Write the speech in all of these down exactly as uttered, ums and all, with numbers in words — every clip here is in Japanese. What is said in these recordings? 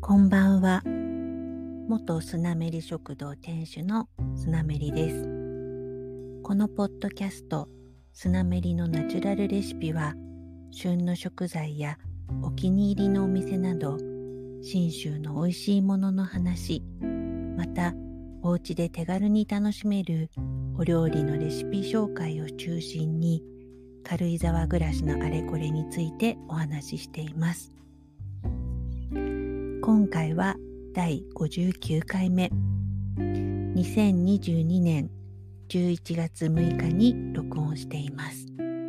こんばんは。元スナメリ食堂店主のスナメリです。このポッドキャストスナメリのナチュラルレシピは、旬の食材やお気に入りのお店など信州の美味しいものの話、またお家で手軽に楽しめるお料理のレシピ紹介を中心に、軽井沢暮らしのあれこれについてお話ししています。今回はだいごじゅうきゅうかいめ、にせんにじゅうにねんじゅういちがつむいかに録音しています。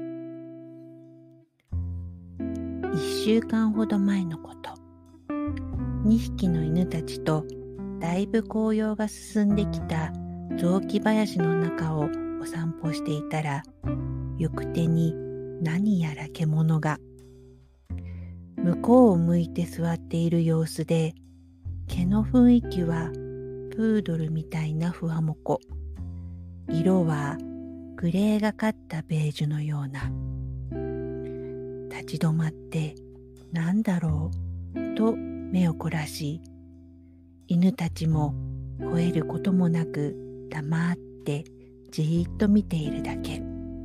いっしゅうかんほど前のこと、にひきの犬たちとだいぶ紅葉が進んできた雑木林の中をお散歩していたら、行く手に何やら獣が。向こうを向いて座っている様子で、毛の雰囲気はプードルみたいなふわもこ。色はグレーがかったベージュのような。立ち止まってなんだろうと目を凝らし、犬たちも吠えることもなく黙ってじーっと見ているだけ。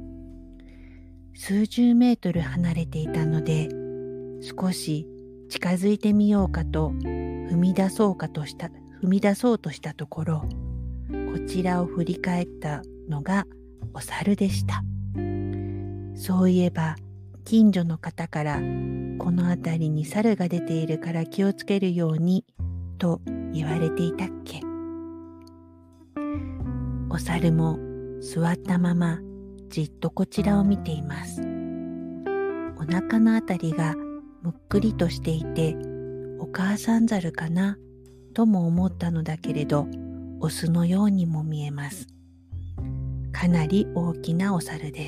数十メートル離れていたので、少し近づいてみようかと踏み出そうかとした踏み出そうとしたところ、こちらを振り返ったのがお猿でした。そういえば近所の方から、この辺りに猿が出ているから気をつけるようにと言われていたっけ。お猿も座ったままじっとこちらを見ています。お腹のあたりがむっくりとしていて、お母さん猿かなとも思ったのだけれど、オスのようにも見えます。かなり大きなお猿です。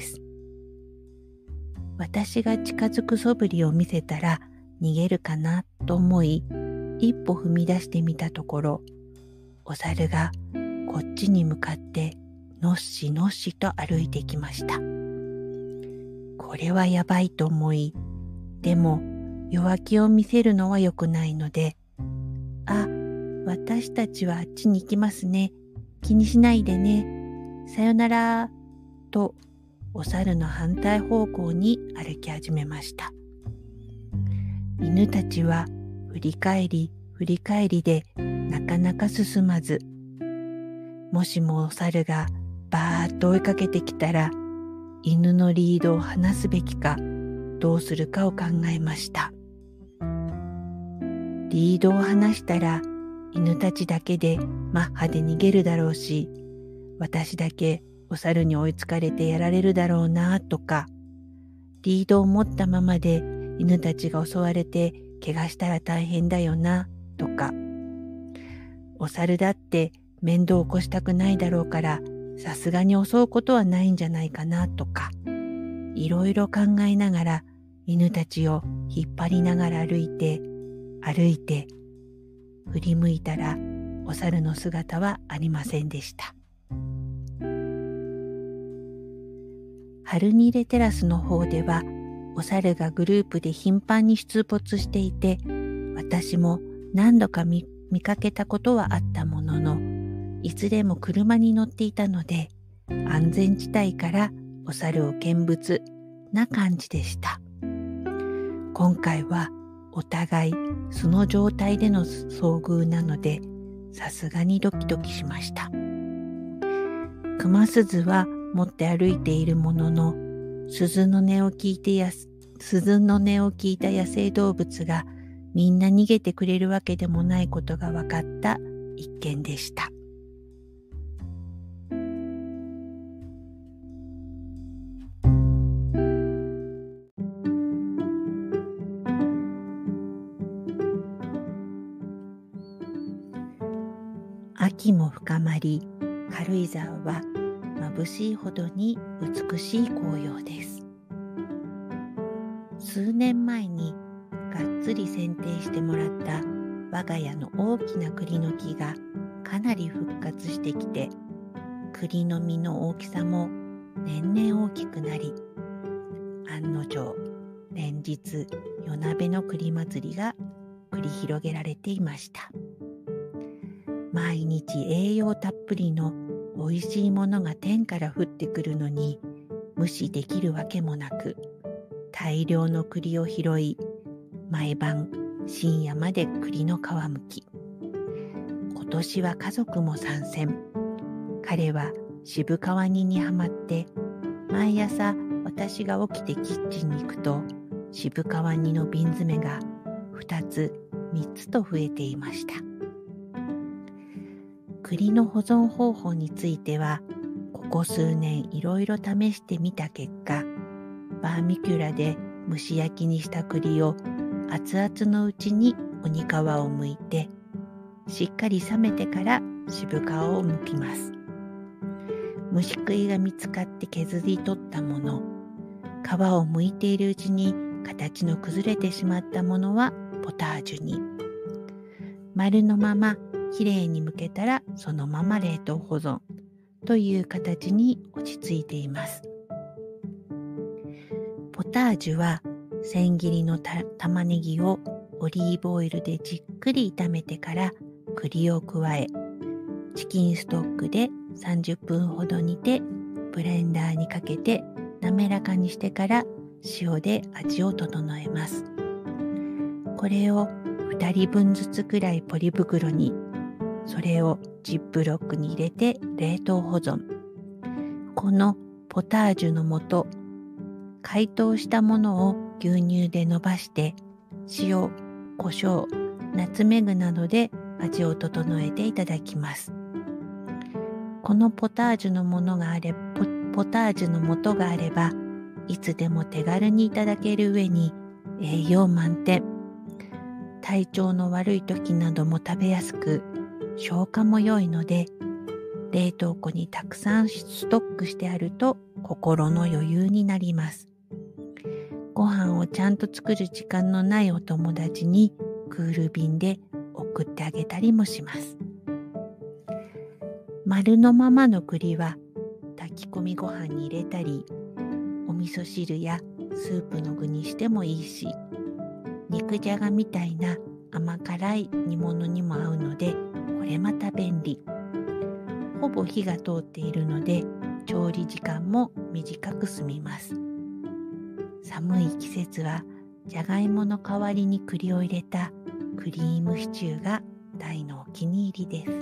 私が近づく素振りを見せたら逃げるかなと思い、一歩踏み出してみたところ、お猿がこっちに向かってのっしのっしと歩いてきました。これはやばいと思い、でも弱気を見せるのは良くないので、あ、私たちはあっちに行きますね。気にしないでね。さよなら。と、お猿の反対方向に歩き始めました。犬たちは振り返り振り返りでなかなか進まず、もしもお猿がバーッと追いかけてきたら、犬のリードを離すべきか、どうするかを考えました。リードを離したら犬たちだけでマッハで逃げるだろうし、私だけお猿に追いつかれてやられるだろうなとか、リードを持ったままで犬たちが襲われて怪我したら大変だよなとか、お猿だって面倒を起こしたくないだろうから、さすがに襲うことはないんじゃないかなとか、いろいろ考えながら犬たちを引っ張りながら歩いて歩いて振り向いたら、お猿の姿はありませんでした。ハルニレテラスの方ではお猿がグループで頻繁に出没していて、私も何度か 見, 見かけたことはあったものの、いずれも車に乗っていたので、安全地帯からお猿を見物な感じでした。今回はお互いその状態での遭遇なので、さすがにドキドキしました。クマスズは持って歩いているものの、鈴の音を聞いてや鈴の音を聞いた野生動物がみんな逃げてくれるわけでもないことが分かった一件でした。秋も深まり、軽井沢は眩しいほどに美しい紅葉です。数年前にがっつり剪定してもらった我が家の大きな栗の木がかなり復活してきて、栗の実の大きさも年々大きくなり、案の定連日夜鍋の栗祭りが繰り広げられていました。毎日栄養たっぷりのおいしいものが天から降ってくるのに無視できるわけもなく、大量の栗を拾い、毎晩深夜まで栗の皮むき。今年は家族も参戦。彼は渋皮煮にはまって、毎朝私が起きてキッチンに行くと、渋皮煮の瓶詰がふたつ、みっつと増えていました。栗の保存方法については、ここ数年いろいろ試してみた結果、バーミキュラで蒸し焼きにした栗を熱々のうちに鬼皮を剥いて、しっかり冷めてから渋皮を剥きます。虫食いが見つかって削り取ったもの、皮を剥いているうちに形の崩れてしまったものはポタージュに。丸のままきれいに剥けたらそのまま冷凍保存という形に落ち着いています。ポタージュは千切りのた玉ねぎをオリーブオイルでじっくり炒めてから栗を加え、チキンストックでさんじゅっぷんほど煮てブレンダーにかけて滑らかにしてから塩で味を整えます。これをふたりぶんずつくらいポリ袋に、それをジップロックに入れて冷凍保存。このポタージュの素、解凍したものを牛乳で伸ばして塩、胡椒、ナツメグなどで味を整えていただきます。このポタージュのものがあれポ、ポタージュの素があれば、いつでも手軽にいただける上に栄養満点。体調の悪い時なども食べやすく、消化も良いので、冷凍庫にたくさんストックしてあると心の余裕になります。ご飯をちゃんと作る時間のないお友達にクール便で送ってあげたりもします。丸のままの栗は炊き込みご飯に入れたり、お味噌汁やスープの具にしてもいいし、肉じゃがみたいな甘辛い煮物にも合うので、これまた便利。ほぼ火が通っているので、調理時間も短く済みます。寒い季節はじゃがいもの代わりに栗を入れたクリームシチューが大のお気に入りです。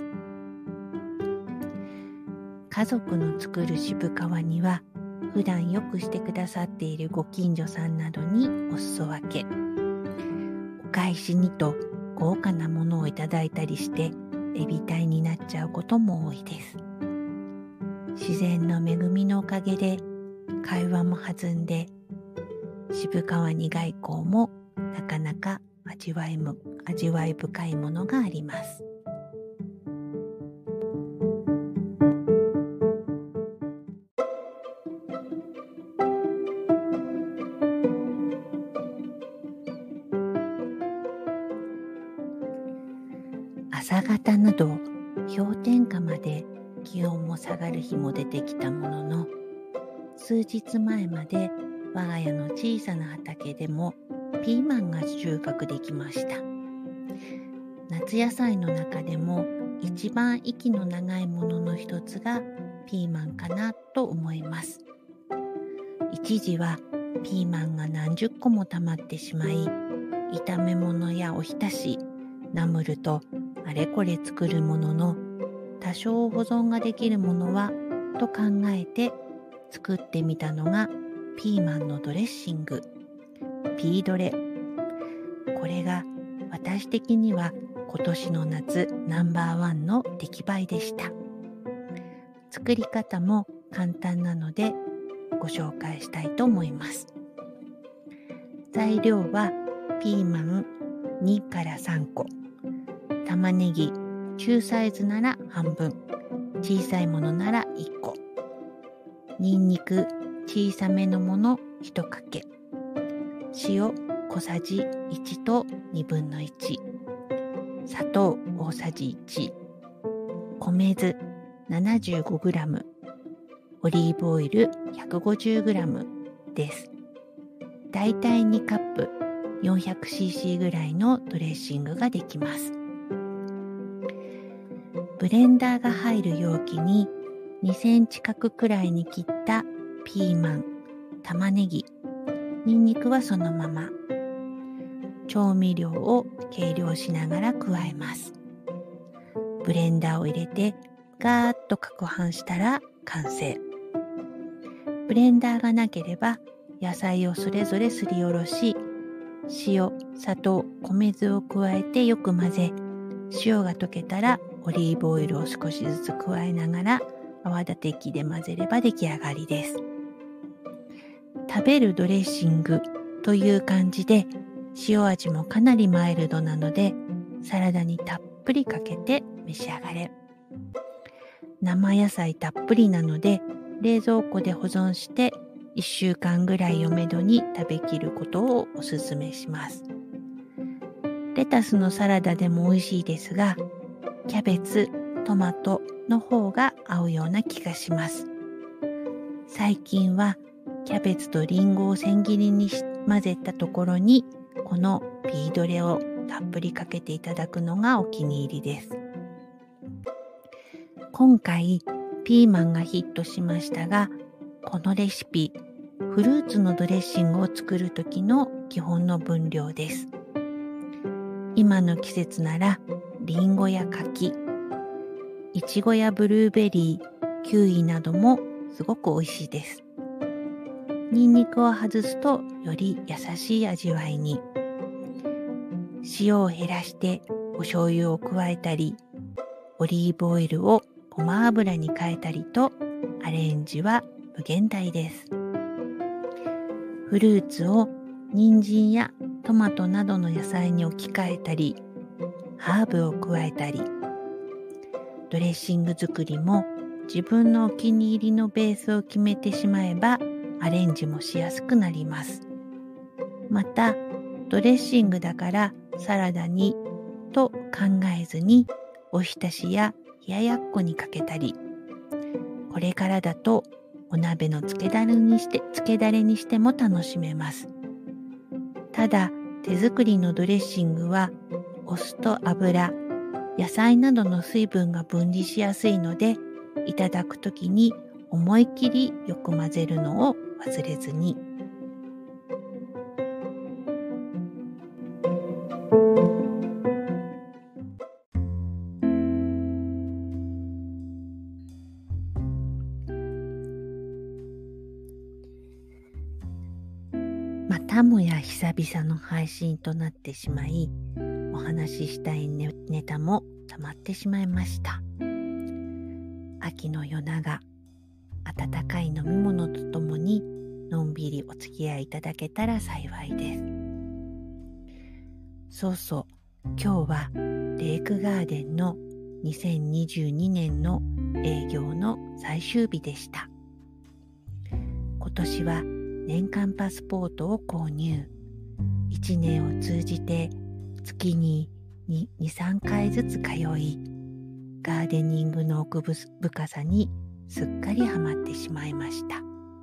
家族の作る渋皮煮は、普段よくしてくださっているご近所さんなどにお裾分け。お返しにと豪華なものをいただいたりしてエビ体になっちゃうことも多いです。自然の恵みのおかげで会話も弾んで、渋皮煮外交もなかなか味わいも味わい深いものがあります。朝方など氷点下まで気温も下がる日も出てきたものの、数日前まで我が家の小さな畑でもピーマンが収穫できました。夏野菜の中でも一番息の長いものの一つがピーマンかなと思います。一時はピーマンが何十個も溜まってしまい、炒め物やおひたし、ナムルとあれこれ作るものの、多少保存ができるものはと考えて作ってみたのがピーマンのドレッシング、ピードレ。これが私的には今年の夏ナンバーワンの出来栄えでした。作り方も簡単なのでご紹介したいと思います。材料はピーマンにからさんこ、玉ねぎ中サイズなら半分、小さいものならいっこ、にんにく小さめのものいちかけ、塩小さじいちとにぶんのいち、砂糖大さじいち、米酢 ななじゅうごグラム、オリーブオイル ひゃくごじゅうグラム です。だいたいにカップよんひゃくシーシー ぐらいのドレッシングができます。ブレンダーが入る容器ににセンチ角くらいに切ったピーマン、玉ねぎ、ニンニクはそのまま、調味料を計量しながら加えます。ブレンダーを入れてガーッと攪拌したら完成。ブレンダーがなければ野菜をそれぞれすりおろし、塩、砂糖、米酢を加えてよく混ぜ、塩が溶けたらオリーブオイルを少しずつ加えながら泡立て器で混ぜれば出来上がりです。食べるドレッシングという感じで、塩味もかなりマイルドなので、サラダにたっぷりかけて召し上がれ。生野菜たっぷりなので、冷蔵庫で保存していっしゅうかんぐらいをめどに食べきることをおすすめします。レタスのサラダでも美味しいですが、キャベツ、トマトの方が合うような気がします。最近はキャベツとリンゴを千切りに混ぜたところにこのピードレをたっぷりかけていただくのがお気に入りです。今回ピーマンがヒットしましたが、このレシピ、フルーツのドレッシングを作る時の基本の分量です。今の季節ならリンゴや柿、いちごやブルーベリー、キウイなどもすごく美味しいです。ニンニクを外すとより優しい味わいに。塩を減らしてお醤油を加えたり、オリーブオイルをごま油に変えたりとアレンジは無限大です。フルーツを人参やトマトなどの野菜に置き換えたり、ハーブを加えたり、ドレッシング作りも自分のお気に入りのベースを決めてしまえばアレンジもしやすくなります。また、ドレッシングだからサラダにと考えずにおひたしや冷ややっこにかけたり、これからだとお鍋のつけだれにして、つけだれにしても楽しめます。ただ、手作りのドレッシングはお酢と油、野菜などの水分が分離しやすいので、いただくときに思い切りよく混ぜるのを忘れずに。またもや久々の配信となってしまい、お話ししたいネタも溜まってしまいました。秋の夜長、温かい飲み物とともにのんびりお付き合いいただけたら幸いです。そうそう、今日はレイクガーデンのにせんにじゅうにねんの営業の最終日でした。今年は年間パスポートを購入。いちねんを通じて月に にさんかいずつ通い、ガーデニングの奥深さにすっかりハマってしまいました。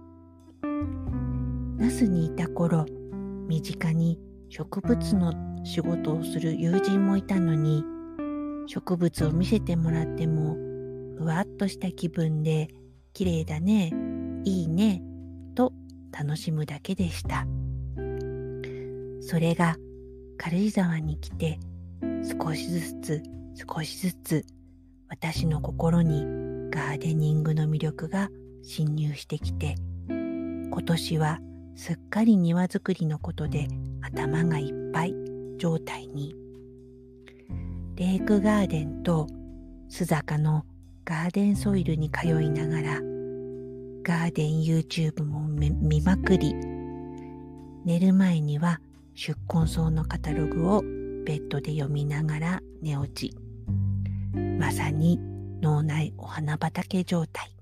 那須にいた頃、身近に植物の仕事をする友人もいたのに、植物を見せてもらってもふわっとした気分で綺麗だね、いいねと楽しむだけでした。それが軽井沢に来て少しずつ少しずつ私の心にガーデニングの魅力が侵入してきて、今年はすっかり庭作りのことで頭がいっぱい状態に。レイクガーデンと須坂のガーデンソイルに通いながらガーデン YouTube も見まくり、寝る前には宿根草のカタログをベッドで読みながら寝落ち。まさに脳内お花畑状態。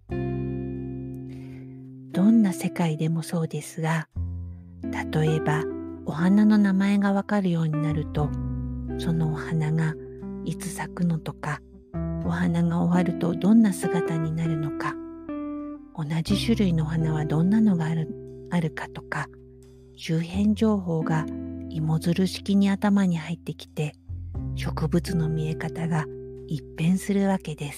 どんな世界でもそうですが、例えばお花の名前がわかるようになると、そのお花がいつ咲くのとか、お花が終わるとどんな姿になるのか、同じ種類のお花はどんなのがある、あるかとか、周辺情報が芋づる式に頭に入ってきて、植物の見え方が一変するわけです。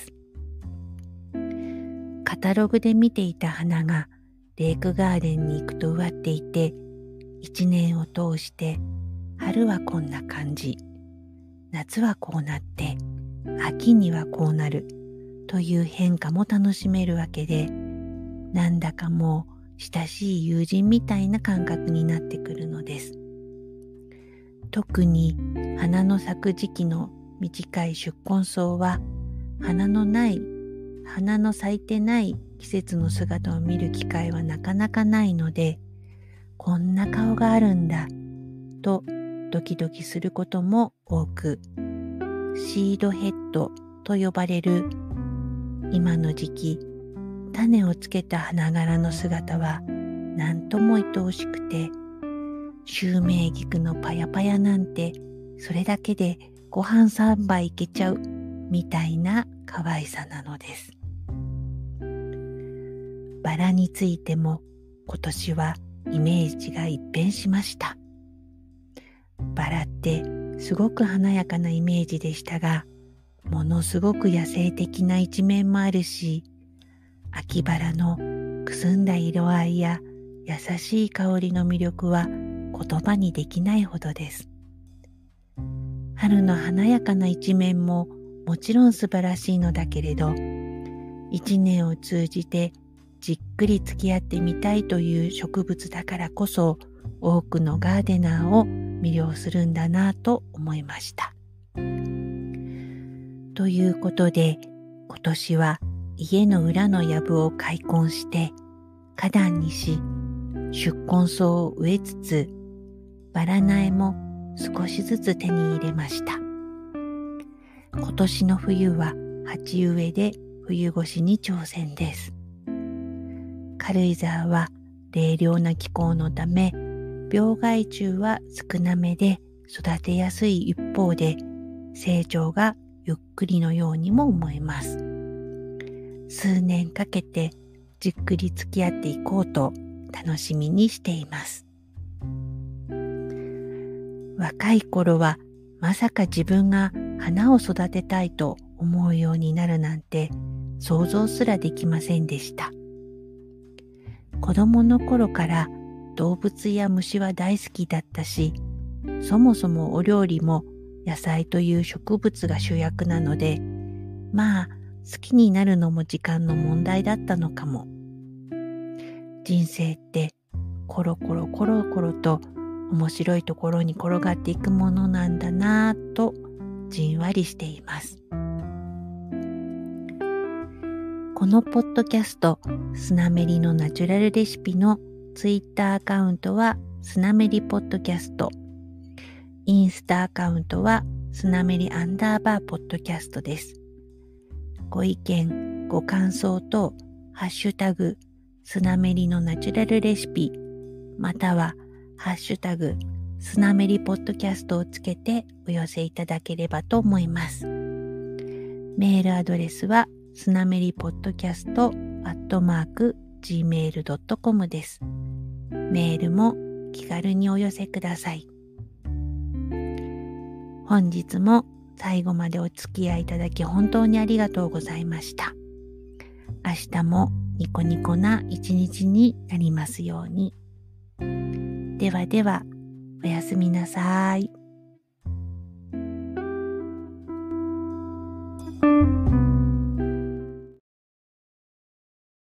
カタログで見ていた花がレイクガーデンに行くと植わっていて、一年を通して春はこんな感じ、夏はこうなって、秋にはこうなるという変化も楽しめるわけで、なんだかもう親しい友人みたいな感覚になってくるのです。特に花の咲く時期の短い宿根草は、花のない花の咲いてない季節の姿を見る機会はなかなかないので、こんな顔があるんだとドキドキすることも多く、シードヘッドと呼ばれる今の時期、種をつけた花柄の姿はなんとも愛おしくて、シュウメイギクのパヤパヤなんてそれだけでご飯さんばいいけちゃうみたいな可愛さなのです。バラについても今年はイメージが一変しました。バラってすごく華やかなイメージでしたが、ものすごく野生的な一面もあるし、秋バラのくすんだ色合いや優しい香りの魅力は言葉にできないほどです。春の華やかな一面ももちろん素晴らしいのだけれど、一年を通じてじっくり付き合ってみたいという植物だからこそ、多くのガーデナーを魅了するんだなと思いました。ということで、今年は家の裏の藪を開墾して花壇にし、宿根草を植えつつ、バラ苗も少しずつ手に入れました。今年の冬は鉢植えで冬越しに挑戦です。軽井沢は冷涼な気候のため、病害虫は少なめで育てやすい一方で、成長がゆっくりのようにも思えます。数年かけてじっくり付き合っていこうと楽しみにしています。若い頃はまさか自分が花を育てたいと思うようになるなんて想像すらできませんでした。子供の頃から動物や虫は大好きだったし、そもそもお料理も野菜という植物が主役なので、まあ好きになるのも時間の問題だったのかも。人生ってコロコロコロコロと面白いところに転がっていくものなんだなぁとじんわりしています。このポッドキャスト、スナメリのナチュラルレシピのツイッターアカウントはスナメリポッドキャスト、インスタアカウントはスナメリアンダーバーポッドキャストです。ご意見、ご感想とハッシュタグスナメリのナチュラルレシピ、またはハッシュタグスナメリポッドキャストをつけてお寄せいただければと思います。メールアドレスはスナメリポッドキャストアットマーク ジーメールドットコム です。メールも気軽にお寄せください。本日も最後までお付き合いいただき本当にありがとうございました。明日もニコニコな一日になりますように。ではでは、おやすみなさい。